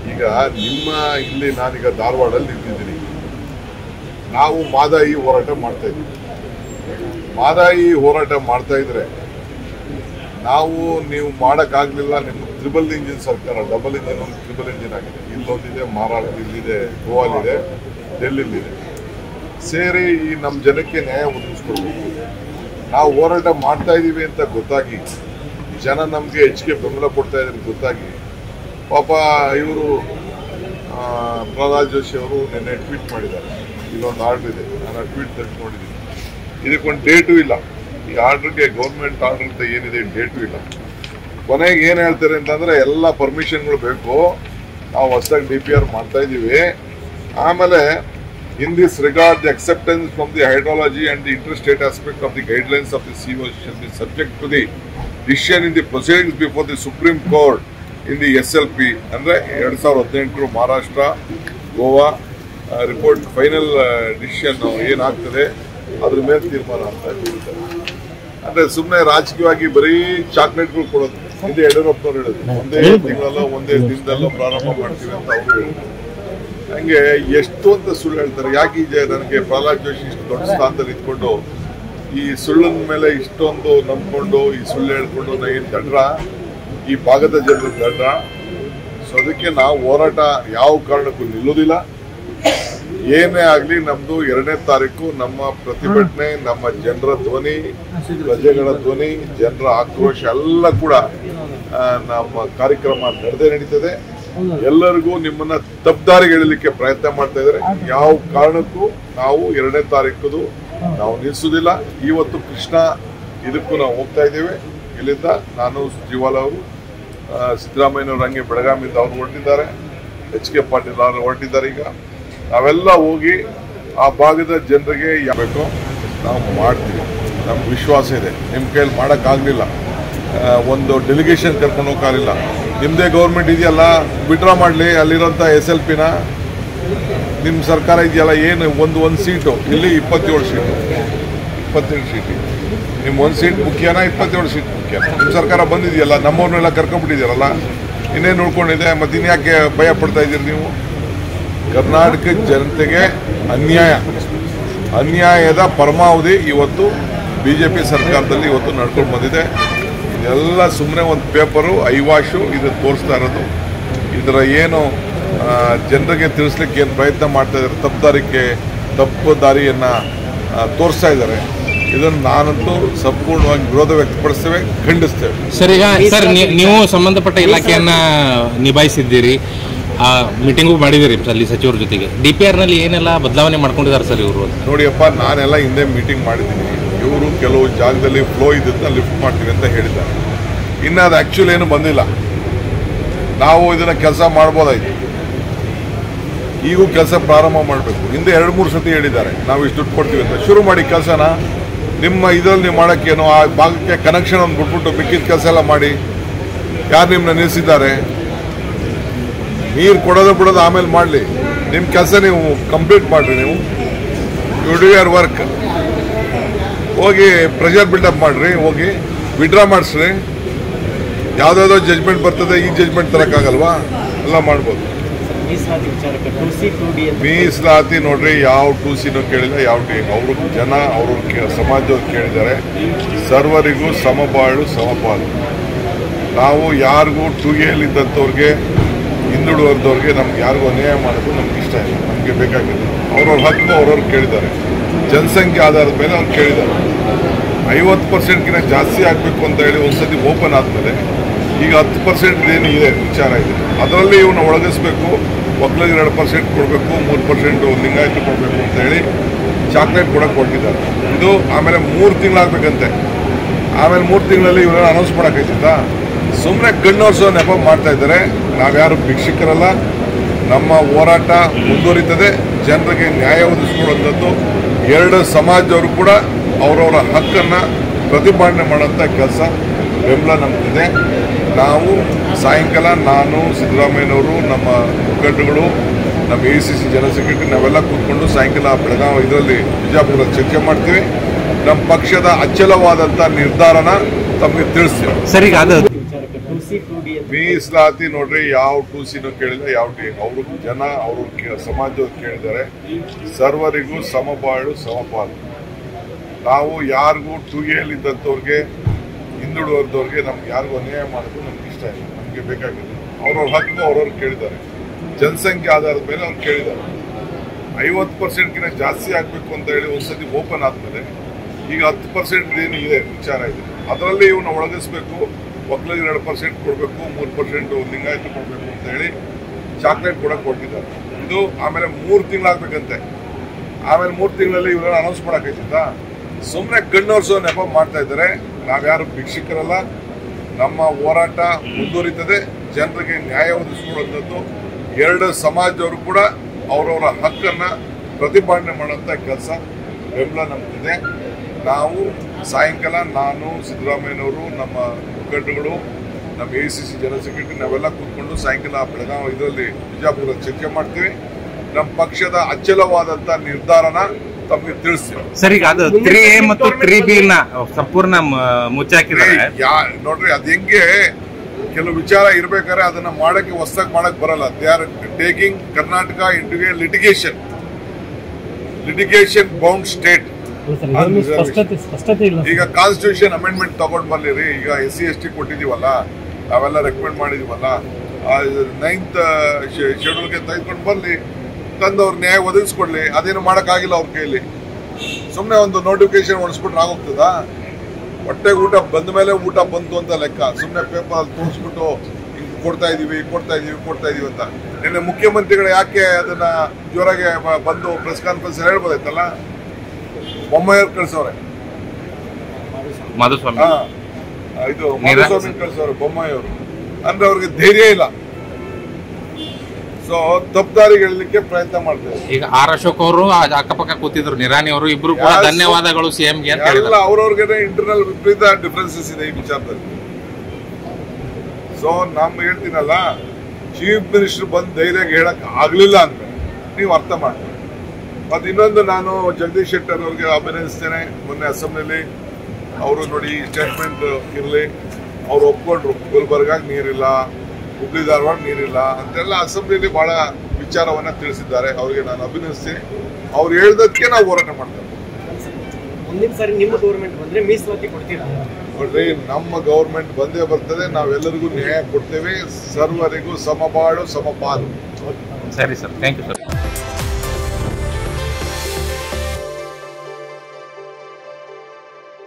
ಈಗ ನಿಮ್ಮ ಇಲ್ಲಿ ನಾನೀಗ ಧಾರವಾಡಲ್ಲಿ ನಿಂತಿದ್ದೀನಿ. ನಾವು ಮಾದಾಯಿ ಹೋರಾಟ ಮಾಡ್ತಾ ಇದ್ದೀವಿ. ಮಾದಾಯಿ ಹೋರಾಟ ಮಾಡ್ತಾ ಇದ್ರೆ ನಾವು ನೀವು ಮಾಡೋಕ್ಕಾಗಲಿಲ್ಲ. ನಿಮ್ಮ ಟ್ರಿಬಲ್ ಇಂಜಿನ್ ಸರ್ಕಾರ, ಡಬಲ್ ಇಂಜಿನ್ ಒಂದು ಟ್ರಿಬಲ್ ಇಂಜಿನ್ ಆಗಿದೆ. ಇಲ್ಲೊಂದಿದೆ, ಮಹಾರಾಷ್ಟ್ರ ಇಲ್ಲಿದೆ, ಗೋವಾಲಿದೆ, ಡೆಲ್ಲಿಲಿದೆ. ಸೇರಿ ಈ ನಮ್ಮ ಜನಕ್ಕೆ ನ್ಯಾಯ ಒದಗಿಸ್ಕೊಡ್ಬೇಕು. ನಾವು ಹೋರಾಟ ಮಾಡ್ತಾ ಇದ್ದೀವಿ ಅಂತ ಗೊತ್ತಾಗಿ ಜನ ನಮಗೆ ಹೆಚ್ಚಿಗೆ ಬೆಂಬಲ ಕೊಡ್ತಾ ಇದ್ದಾರೆ ಗೊತ್ತಾಗಿ ಪಾಪ ಇವರು ಪ್ರಹ್ಲಾದ್ ಜೋಶಿ ಅವರು ನಿನ್ನೆ ಟ್ವೀಟ್ ಮಾಡಿದ್ದಾರೆ. ಇಲ್ಲೊಂದು ಆರ್ಡರ್ ಇದೆ, ನಾನು ಆ ಟ್ವೀಟ್ ತೆಗೆದು ನೋಡಿದ್ದೀನಿ. ಇದಕ್ಕೊಂದು ಡೇಟು ಇಲ್ಲ. ಈ ಆರ್ಡರ್ಗೆ ಗೌರ್ಮೆಂಟ್ ಆರ್ಡರ್ ಅಂತ ಏನಿದೆ ಡೇಟು ಇಲ್ಲ. ಕೊನೆಗೆ ಏನು ಹೇಳ್ತಾರೆ ಅಂತಂದರೆ ಎಲ್ಲ ಪರ್ಮಿಷನ್ಗಳು ಬೇಕು, ನಾವು ಹೊಸದಾಗಿ DPR ಮಾಡ್ತಾ ಇದ್ದೀವಿ. ಆಮೇಲೆ in this regard the acceptance from the hydrology and the interstate aspect of the guidelines of the CO shall be subject to the decision in the proceedings before the Supreme Court in the SLP. ಅಂದರೆ 2018 Maharashtra Goa report final decision ಏನಾಗ್ತದೆ ಅದ್ರ ಮೇಲೆ ತೀರ್ಮಾನ ಅಂತ ಹೇಳ್ತಾರೆ. ಅಂದರೆ ಸುಮ್ಮನೆ ರಾಜಕೀಯವಾಗಿ ಬರೀ ಚಾಕ್ಲೇಟ್ಗಳು ಕೊಡೋದು. ಇದು ಯಡಿಯೂರಪ್ಪನವ್ರು ಹೇಳೋದು, ಒಂದೇ ತಿಂಗಳಲ್ಲೋ ಒಂದೇ ದಿನದಲ್ಲೋ ಪ್ರಾರಂಭ ಮಾಡ್ತೀವಿ ಅಂತ ಅವರು ಹೇಳಿದ್ರು. ಹಂಗೆ ಎಷ್ಟು ಅಂತ ಸುಳ್ಳು ಹೇಳ್ತಾರೆ. ಯಾಕೆ ನನಗೆ ಪ್ರಹ್ಲಾದ್ ಜೋಶಿ ಇಷ್ಟು ದೊಡ್ಡ ಸ್ಥಾನದಲ್ಲಿ ಇದ್ಕೊಂಡು ಈ ಸುಳ್ಳಿನ ಮೇಲೆ ಇಷ್ಟೊಂದು ನಂಬ್ಕೊಂಡು ಈ ಸುಳ್ಳು ಹೇಳ್ಕೊಂಡು ಏನು ದಡ್ರ, ಈ ಭಾಗದ ಜನರ ದಡ್ರ. ಸೊ ಅದಕ್ಕೆ ನಾವು ಹೋರಾಟ ಯಾವ ಕಾರಣಕ್ಕೂ ನಿಲ್ಲೋದಿಲ್ಲ. ಏನೇ ಆಗಲಿ ನಮ್ಮದು 2ನೇ ತಾರೀಕು ನಮ್ಮ ಪ್ರತಿಭಟನೆ, ನಮ್ಮ ಜನರ ಧ್ವನಿ, ಪ್ರಜೆಗಳ ಧ್ವನಿ, ಜನರ ಆಕ್ರೋಶ ಎಲ್ಲ ಕೂಡ ನಮ್ಮ ಕಾರ್ಯಕ್ರಮ ನಡೆದೇ ನಡೀತದೆ. ಎಲ್ಲರಿಗೂ ನಿಮ್ಮನ್ನ ತಪ್ಪದಾರಿಗೆ ಎಳಲಿಕ್ಕೆ ಪ್ರಯತ್ನ ಮಾಡ್ತಾ ಇದ್ದಾರೆ. ಯಾವ ಕಾರಣಕ್ಕೂ ನಾವು 2ನೇ ತಾರೀಕು ನಾವು ನಿಲ್ಲಿಸೋದಿಲ್ಲ. ಇವತ್ತು ಕೃಷ್ಣ ಇದಕ್ಕೂ ನಾವು ಹೋಗ್ತಾ ಇದ್ದೇವೆ. ಇಲ್ಲಿಂದ ನಾನು ಸುರ್ಜೇವಾಲಾ ಅವರು, ಸಿದ್ದರಾಮಯ್ಯನವರು ಹಂಗೆ ಬೆಳಗಾವಿಯಿಂದ ಅವರು ಹೊರಟಿದ್ದಾರೆ, HK ಪಾಟೀಲ್ ಅವರು ಹೊರಟಿದ್ದಾರೆ. ಈಗ ನಾವೆಲ್ಲ ಹೋಗಿ ಆ ಭಾಗದ ಜನರಿಗೆ ಯಾಕೋ ನಾವು ಮಾಡ್ತೀವಿ. ನಮ್ಗೆ ವಿಶ್ವಾಸ ಇದೆ. ನಿಮ್ಮ ಕೈಯಲ್ಲಿ ಮಾಡೋಕ್ಕಾಗಲಿಲ್ಲ, ಒಂದು ಡೆಲಿಗೇಷನ್ ಕರ್ಕೊಂಡು ಹೋಗಲಿಲ್ಲ. ನಿಮ್ಮದೇ ಗೌರ್ಮೆಂಟ್ ಇದೆಯಲ್ಲ, ವಿಡ್ರಾ ಮಾಡಲಿ ಅಲ್ಲಿರೋಂಥ SLPನ. ನಿಮ್ಮ ಸರ್ಕಾರ ಇದೆಯಲ್ಲ, ಏನು ಒಂದು ಸೀಟು ಇಲ್ಲಿ 27 ಸೀಟು, 28 ಸೀಟು. ನಿಮ್ಮ ಒಂದು ಸೀಟ್ ಮುಖ್ಯನಾ, 27 ಸೀಟ್ ಮುಖ್ಯ? ನಿಮ್ಮ ಸರ್ಕಾರ ಬಂದಿದೆಯಲ್ಲ, ನಮ್ಮವ್ರನ್ನೆಲ್ಲ ಕರ್ಕೊಂಡ್ಬಿಟ್ಟಿದ್ದೀರಲ್ಲ, ಇನ್ನೇನು ಉಳ್ಕೊಂಡಿದೆ? ಮತ್ತು ಇನ್ಯಾಕೆ ಭಯ ಪಡ್ತಾ ಇದ್ದೀರಿ ನೀವು? ಕರ್ನಾಟಕ ಜನತೆಗೆ ಅನ್ಯಾಯದ ಪರಮಾವಧಿ ಇವತ್ತು BJP ಸರ್ಕಾರದಲ್ಲಿ ಇವತ್ತು ನಡ್ಕೊಂಡು ಬಂದಿದೆ. ಇದೆಲ್ಲ ಸುಮ್ಮನೆ ಒಂದು ಪೇಪರು, ಐವಾಶು ಇದು ತೋರಿಸ್ತಾ ಇರೋದು. ಇದರ ಏನು ಜನರಿಗೆ ತಿಳಿಸ್ಲಿಕ್ಕೆ ಏನು ಪ್ರಯತ್ನ ಮಾಡ್ತಾ ಇದ್ದಾರೆ, ತಪ್ಪು ದಾರಿಯನ್ನು ತೋರಿಸ್ತಾ ಇದ್ದಾರೆ. ಇದನ್ನು ನಾನಂತೂ ಸಂಪೂರ್ಣವಾಗಿ ವಿರೋಧ ವ್ಯಕ್ತಪಡಿಸ್ತೇವೆ, ಖಂಡಿಸ್ತೇವೆ. ಸರ್, ಈಗ ಸರ್ ನೀವು ಸಂಬಂಧಪಟ್ಟ ಇಲಾಖೆಯನ್ನ ನಿಭಾಯಿಸಿದ್ದೀರಿ, ಮೀಟಿಂಗು ಮಾಡಿದ್ದೀರಿ ಅಲ್ಲಿ ಸಚಿವರ ಜೊತೆಗೆ. DPRನಲ್ಲಿ ಏನೆಲ್ಲ ಬದಲಾವಣೆ ಮಾಡ್ಕೊಂಡಿದ್ದಾರೆ ಸರ್ ಇವರು? ನೋಡಿಯಪ್ಪ, ನಾನೆಲ್ಲ ಹಿಂದೆ ಮೀಟಿಂಗ್ ಮಾಡಿದ್ದೀನಿ. ಇವರು ಕೆಲವು ಜಾಗದಲ್ಲಿ ಫ್ಲೋ ಇದ್ದನ್ನ ಲಿಫ್ಟ್ ಮಾಡ್ತೀವಿ ಅಂತ ಹೇಳಿದ್ದಾರೆ. ಇನ್ನು ಅದು ಆ್ಯಕ್ಚುಲಿ ಏನು ಬಂದಿಲ್ಲ. ನಾವು ಇದನ್ನು ಕೆಲಸ ಮಾಡ್ಬೋದಾಯ್ತು. ಈಗೂ ಕೆಲಸ ಪ್ರಾರಂಭ ಮಾಡಬೇಕು. ಹಿಂದೆ 2-3 ಸತಿ ಹೇಳಿದ್ದಾರೆ ನಾವು ಇಷ್ಟು ದುಡ್ಡು ಕೊಡ್ತೀವಿ ಅಂತ. ಶುರು ಮಾಡಿ ಕೆಲಸನ. ನಿಮ್ಮ ಇದರಲ್ಲಿ ನೀವು ಮಾಡೋಕ್ಕೇನು, ಆ ಭಾಗಕ್ಕೆ ಕನೆಕ್ಷನ್ ಒಂದು ಬಿಟ್ಬಿಟ್ಟು ಮಿಕ್ಕಿದ ಕೆಲಸ ಎಲ್ಲ ಮಾಡಿ. ಯಾರು ನಿಮ್ಮನ್ನ ನಿಲ್ಲಿಸಿದ್ದಾರೆ? ನೀರು ಕೊಡೋದು ಬಿಡೋದು ಆಮೇಲೆ ಮಾಡಲಿ. ನಿಮ್ಮ ಕೆಲಸ ನೀವು ಕಂಪ್ಲೀಟ್ ಮಾಡಿರಿ. ನೀವು ಯು ಡು ಯುವರ್ ವರ್ಕ್. ಹೋಗಿ ಪ್ರೆಷರ್ ಬಿಲ್ಡಪ್ ಮಾಡಿರಿ, ಹೋಗಿ ವಿಡ್ರಾ ಮಾಡಿಸ್ರಿ. ಯಾವುದಾದ್ರೂ ಜಜ್ಮೆಂಟ್ ಬರ್ತದೆ, ಈ ಜಜ್ಮೆಂಟ್ ತರೋಕ್ಕಾಗಲ್ವಾ? ಎಲ್ಲ ಮಾಡ್ಬೋದು. ಮೀಸಲಾತಿ ನೋಡ್ರಿ, ಯಾವ 2Cನೂ ಕೇಳಿಲ್ಲ, ಯಾವ ಅವರು ಜನ ಅವ್ರ ಸಮಾಜದವ್ರು ಕೇಳಿದ್ದಾರೆ. ಸರ್ವರಿಗೂ ಸಮಬಾಳು ಸಮಪಾಲು. ನಾವು ಯಾರಿಗೂ 2Aಲಿದ್ದಂಥವ್ರಿಗೆ, ಹಿಂದುಳಿದವ್ರಿಗೆ ನಮ್ಗೆ ಯಾರಿಗೂ ಅನ್ಯಾಯ ಮಾಡೋದು ನಮ್ಗೆ ಇಷ್ಟ ಇಲ್ಲ. ನಮಗೆ ಬೇಕಾಗಿದ್ದು ಅವ್ರವ್ರ ಹಕ್ಕು ಅವ್ರವ್ರು ಕೇಳಿದ್ದಾರೆ. ಜನಸಂಖ್ಯೆ ಆಧಾರದ ಮೇಲೆ ಅವ್ರು ಕೇಳಿದ್ದಾರೆ. 50%ಗಿಂತ ಜಾಸ್ತಿ ಆಗಬೇಕು ಅಂತ ಹೇಳಿ ಒಂದ್ಸತಿ ಓಪನ್ ಆದಮೇಲೆ ಈಗ 10% ಏನು ಇದೆ ವಿಚಾರ ಇದೆ. ಅದರಲ್ಲಿ ಇವನ್ನ ಒಳಗಿಸ್ಬೇಕು. ಒಕ್ಕಲಿಗೆ 2% ಕೊಡಬೇಕು, 3% ಲಿಂಗಾಯತ ಕೊಡಬೇಕು ಅಂತ ಹೇಳಿ ಚಾಕ್ಲೇಟ್ ಕೊಡೋಕೆ ಕೊಟ್ಟಿದ್ದಾರೆ. ಇದು ಆಮೇಲೆ 3 ತಿಂಗಳಾಗಬೇಕಂತೆ. ಆಮೇಲೆ 3 ತಿಂಗಳಲ್ಲಿ ಇವರೆಲ್ಲ ಅನೌನ್ಸ್ ಮಾಡೋಕ್ಕಾಯ್ತಿತ್ತಾ? ಸುಮ್ಮನೆ ಕಣ್ಣೋರ್ಸೋ ನೆಪ ಮಾಡ್ತಾ ಇದ್ದಾರೆ. ನಾವ್ಯಾರು ಭಿಕ್ಷುಕರಲ್ಲ. ನಮ್ಮ ಹೋರಾಟ ಮುಂದುವರಿತದೆ. ಜನರಿಗೆ ನ್ಯಾಯ ಒದಗಿಸ್ಕೊಡುವಂಥದ್ದು. 2 ಸಮಾಜದವರು ಕೂಡ ಅವರವರ ಹಕ್ಕನ್ನು ಪ್ರತಿಪಾದನೆ ಮಾಡೋಂಥ ಕೆಲಸ ಬೆಂಬಲ ನಮಗಿದೆ. ನಾವು ಸಾಯಂಕಾಲ ನಾನು, ಸಿದ್ದರಾಮಯ್ಯನವರು, ನಮ್ಮ ಮುಖಂಡಗಳು, ನಮ್ಮ ACC ಜನರಲ್ ಸೆಕ್ರೆಟರಿ ನಾವೆಲ್ಲ ಕೂತ್ಕೊಂಡು ಸಾಯಂಕಾಲ ಬೆಳಗಾವಿ ಇದರಲ್ಲಿ ಬಿಜಾಪುರ ಚರ್ಚೆ ಮಾಡ್ತೀವಿ. ನಮ್ಮ ಪಕ್ಷದ ಅಚಲವಾದಂಥ ನಿರ್ಧಾರನ ತಮಗೆ ತಿಳಿಸ್ತೀವಿ. ಸರಿ. 2C 2D ಅಂತ ಮೀಸಲಾತಿ ನೋಡ್ರಿ, ಯಾವ 2C ಕೇಳಿಲ್ಲ, ಯಾವ ಡಿ ಅವರು ಜನ ಅವರು ಸಮಾಜದವ್ರು ಕೇಳಿದ್ದಾರೆ. ಸರ್ವರಿಗೂ ಸಮಬಾಳು ಸಮಪಾಲು. ನಾವು ಯಾರಿಗೂ 2A ಇದ್ದಂಥವ್ರಿಗೆ, ಹಿಂದುಳಿದವ್ರಿಗೆ ನಮ್ಗೆ ಯಾರಿಗೂ ಅನ್ಯಾಯ ಮಾಡೋದು ನಮ್ಗೆ ಇಷ್ಟ ಇಲ್ಲ. ನಮಗೆ ಬೇಕಾಗಿಲ್ಲ. ಅವ್ರವ್ರ ಹಕ್ಕು ಅವ್ರವ್ರು ಕೇಳಿದ್ದಾರೆ. ಜನಸಂಖ್ಯೆ ಆಧಾರದ ಮೇಲೆ ಅವ್ರು ಕೇಳಿದ್ದಾರೆ. 50%ಗಿಂತ ಜಾಸ್ತಿ ಆಗಬೇಕು ಅಂತ ಹೇಳಿ ಒಂದ್ಸತಿ ಓಪನ್ ಆದ್ಮೇಲೆ ಈಗ 10% ಏನು ಇದೆ ವಿಚಾರ ಇದೆ. ಅದರಲ್ಲಿ ಇವನ್ನ ಒಳಗಿಸ್ಬೇಕು. ಒಕ್ಕಲಿಗರು 2% ಕೊಡಬೇಕು, 3% ಲಿಂಗಾಯತ ಕೊಡಬೇಕು ಅಂತ ಹೇಳಿ ಚಾಕ್ಲೇಟ್ ಕೂಡ ಕೊಟ್ಟಿದ್ದಾರೆ. ಇದು ಆಮೇಲೆ 3 ತಿಂಗಳಾಗಬೇಕಂತೆ. ಆಮೇಲೆ 3 ತಿಂಗಳಲ್ಲಿ ಇವರೆಲ್ಲ ಅನೌನ್ಸ್ ಮಾಡೋಕ್ಕಾಯ್ತಾ? ಸುಮ್ಮನೆ ಕಣ್ಣೋರ್ಸೋ ನೆಪ ಮಾಡ್ತಾ ಇದ್ದಾರೆ. ನಾವ್ಯಾರು ಭಿಕ್ಷುಕರಲ್ಲ. ನಮ್ಮ ಹೋರಾಟ ಮುಂದುವರಿತದೆ. ಜನರಿಗೆ ನ್ಯಾಯ ಒದಗಿಸ್ಕೊಳ್ಳುವಂಥದ್ದು. 2 ಸಮಾಜದವರು ಕೂಡ ಅವರವರ ಹಕ್ಕನ್ನು ಪ್ರತಿಪಾದನೆ ಮಾಡುವಂಥ ಕೆಲಸ ಬೆಂಬಲ ನಮ್ದಿದೆ. ನಾವು ಸಾಯಂಕಾಲ ನಾನು, ಸಿದ್ದರಾಮಯ್ಯನವರು, ನಮ್ಮ ಮುಖಂಡರುಗಳು, ನಮ್ಮ ACC ಜನರಲ್ ಸೆಕ್ರೆಟರಿ ನಾವೆಲ್ಲ ಕೂತ್ಕೊಂಡು ಸಾಯಂಕಾಲ ಬೆಳಗಾವಿ ಇದರಲ್ಲಿ ಬಿಜಾಪುರ ಚರ್ಚೆ ಮಾಡ್ತೀವಿ. ನಮ್ಮ ಪಕ್ಷದ ಅಚಲವಾದಂಥ ನಿರ್ಧಾರನ ತಮಗೆ ತಿಳಿಸ್ತೀವಿ. ಸರ್, ಈಗ ಅದು 3A ಮತ್ತು 3B ಸಂಪೂರ್ಣ ಮುಚ್ಚಾಕಿದ್ದಾರೆ. ನೋಡ್ರಿ, ಅದು ಹೆಂಗೆ ಕೆಲವು ವಿಚಾರ ಇರ್ಬೇಕಾದ್ರೆ ಅದನ್ನ ಮಾಡಕ್ಕೆ ಹೊಸದಾಗಿ ಮಾಡಕ್ ಬರಲ್ಲ. They are taking Karnataka into a litigation bound state. ಈಗ ಕಾನ್ಸ್ಟಿಟ್ಯೂಷನ್ ಅಮೆಂಡ್ಮೆಂಟ್ ತಗೊಂಡ್ ಬರ್ಲಿರಿ. ಈಗ SC ST ಕೊಟ್ಟಿದೀವಲ್ಲ, ನಾವೆಲ್ಲ ರೆಕಮೆಂಡ್ ಮಾಡಿದೀವಲ್ಲ, 9th ಶೆಡ್ಯೂಲ್ಗೆ ತೆಗೆದುಕೊಂಡು ಬರ್ಲಿ, ತಂದು ಅವ್ರ ನ್ಯಾಯ ಒದಗಿಸ್ಕೊಡ್ಲಿ. ಅದೇನು ಮಾಡೋಕ್ಕಾಗಿಲ್ಲ ಅವ್ರ ಕೈಯಲ್ಲಿ. ಸುಮ್ಮನೆ ಒಂದು ನೋಟಿಫಿಕೇಶನ್ ಹೊಡಿಸ್ಬಿಟ್ರೆ ಆಗೋಗ್ತದಾ? ಹೊಟ್ಟೆಗೆ ಊಟ ಬಂದ ಮೇಲೆ ಊಟ ಬಂತು ಅಂತ ಲೆಕ್ಕ. ಸುಮ್ಮನೆ ಪೇಪರ್ ಅಲ್ಲಿ ತೋರಿಸ್ಬಿಟ್ಟು ಕೊಡ್ತಾ ಇದೀವಿ ಅಂತ. ನಿನ್ನೆ ಮುಖ್ಯಮಂತ್ರಿಗಳು ಯಾಕೆ ಅದನ್ನ ಜೋರಾಗಿ ಬಂದು ಪ್ರೆಸ್ ಕಾನ್ಫರೆನ್ಸ್ ಹೇಳ್ಬೋದಾಯ್ತಲ್ಲ? ಬೊಮ್ಮಾಯಿಯವ್ರು ಕಳ್ಸವ್ರೆ, ಮಾಧುಸ್ವಾಮಿ ಕಳ್ಸವ್ರೆ, ಬೊಮ್ಮಾಯಿಯವರು. ಅಂದ್ರೆ ಅವ್ರಿಗೆ ಧೈರ್ಯ ಇಲ್ಲ. ಸೊ ತಪ್ಪದಾರಿಗೆ ಹೇಳಲಿಕ್ಕೆ ಪ್ರಯತ್ನ ಮಾಡ್ತಾರೆ. ಈಗ ಆರ್ ಅಶೋಕ್ ಅವರು ಅಕ್ಕಪಕ್ಕ ಕೂತಿದ್ರು, ನಿರಾಣಿ ಅವರು ಇಬ್ರು ಕೂಡ ಧನ್ಯವಾದಗಳು CMಗೆ ಅಂತ ಹೇಳಿದ್ರು. ಅವ್ರವ್ರಿಗೆ ಇಂಟರ್ನಲ್ ವಿಪರೀತ ಡಿಫರೆನ್ಸಸ್ ಇದೆ ಈ ವಿಚಾರದಲ್ಲಿ. ಸೊ ನಾನು ಹೇಳ್ತೀನಲ್ಲ, ಚೀಫ್ ಮಿನಿಸ್ಟರ್ ಬಂದು ಧೈರ್ಯಕ್ಕೆ ಹೇಳಕ್ ಆಗ್ಲಿಲ್ಲ ಅಂದ್ರೆ ನೀವು ಅರ್ಥ ಮಾಡ್ತೀವಿ. ಮತ್ತೆ ಇನ್ನೊಂದು, ನಾನು ಜಗದೀಶ್ ಶೆಟ್ಟರ್ ಅವ್ರಿಗೆ ಅಭಿನಂದಿಸ್ತೇನೆ. ಮೊನ್ನೆ ಅಸೆಂಬ್ಲಿಲಿ ಅವರು ನೋಡಿ ಸ್ಟೇಟ್ಮೆಂಟ್ ಇರಲಿ, ಅವ್ರು ಒಪ್ಕೊಂಡ್ರು. ಗುಲ್ಬರ್ಗಾಗ ನೀರಿಲ್ಲ, ಹುಬ್ಳಿ ಧಾರವಾಡ ನೀರಿಲ್ಲ ಅಂತೆಲ್ಲ ಅಸೆಂಬ್ಲಿಲಿ ಬಹಳ ವಿಚಾರವನ್ನ ತಿಳಿಸಿದ್ದಾರೆ. ಅವರಿಗೆ ನಾನು ಅಭಿನಂದಿಸ್ತೀನಿ. ಅವ್ರು ಹೇಳ್ದಕ್ಕೆ ನಾವು ಹೋರಾಟ ಮಾಡ್ತೇವೆ. ಮುಂದಿನ ಸಾರಿ ನಿಮ್ಮ ಗೌರ್ಮೆಂಟ್ ಬಂದ್ರೆ ಮೀಸಲಾತಿ ಕೊಡ್ತೀರಾ? ನೋಡ್ರಿ, ನಮ್ಮ ಗೌರ್ಮೆಂಟ್ ಬಂದೇ ಬರ್ತದೆ. ನಾವೆಲ್ಲರಿಗೂ ನ್ಯಾಯ ಕೊಡ್ತೇವೆ. ಸರ್ವರಿಗೂ ಸಮಬಾಳು ಸಮಪಾಲು. ಸರಿ ಸರ್, ಥ್ಯಾಂಕ್ ಯು ಸರ್.